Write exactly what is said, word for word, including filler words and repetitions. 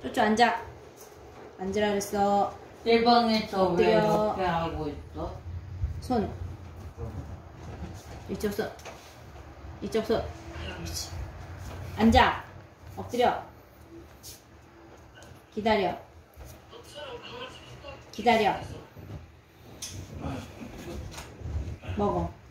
쪼쪼 앉아. 앉으라 그랬어. 내 방에서 왜 엎드려. 이렇게 하고 있어? 손. 이쪽 손. 이쪽 손. 그렇지. 앉아. 엎드려. 기다려. 기다려. 먹어.